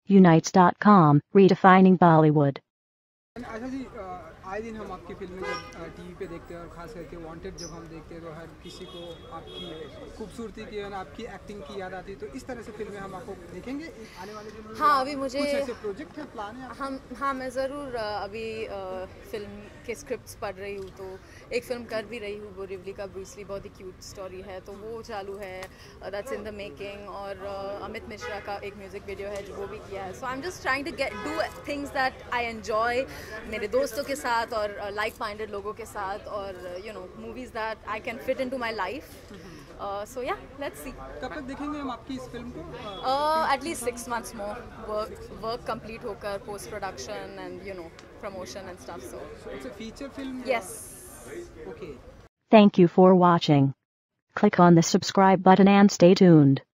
Unites.com, redefining Bollywood. Asha ji, आए दिन हम आपकी फिल्में जब टीवी पे देखते हैं और खास करके वांटेड जब हम देखते हैं तो हर किसी को आपकी खूबसूरती की और आपकी एक्टिंग की याद आती है। तो इस तरह से फिल्में हम आपको देखेंगे आने वाले दिनों में? हाँ, अभी मुझे कुछ ऐसे प्रोजेक्ट है, प्लान है? हाँ, मैं ज़रूर अभी फिल्म के स्क्रिप्ट्स पढ़ रही हूँ, तो एक फिल्म कर भी रही हूँ बोरिवली का ब्रूस ली, बहुत ही क्यूट स्टोरी है, तो वो चालू है, दैट्स इन द मेकिंग। और अमित मिश्रा का एक म्यूज़िक वीडियो है जो वो भी किया है। So I am just trying to do things that I enjoy मेरे दोस्तों के साथ और लाइक माइंडेड लोगों के साथ, और movies that I can fit into my life. So yeah, let's see. कब तक देखेंगे हम आपकी इस फिल्म को? At least 6 months more. Work complete होकर post production and promotion and stuff. So it's a feature film? Yes. Okay. Thank you for watching. Click on the subscribe button and stay tuned.